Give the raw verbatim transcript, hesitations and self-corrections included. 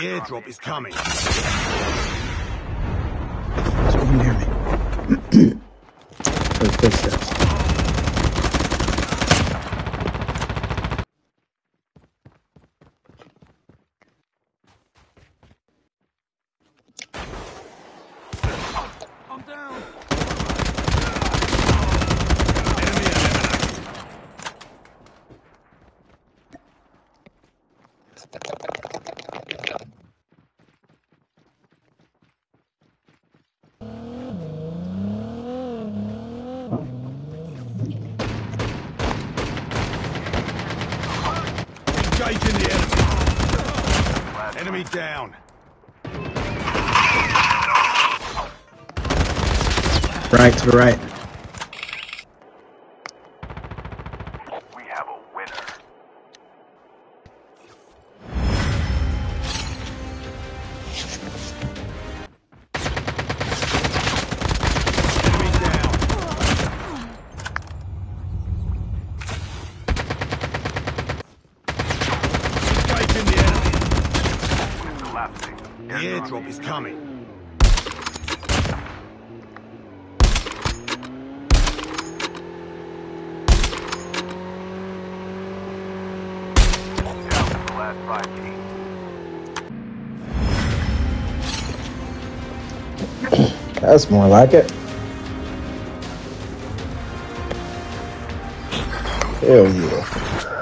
airdrop is coming. Someone near me. Those footsteps. I'm down. Engaging the enemy. Enemy down. Right to the right. We have a winner. Enemy down. Engaging the enemy. Collapsing. The airdrop is coming. Five teams. That's more like it. Hell yeah.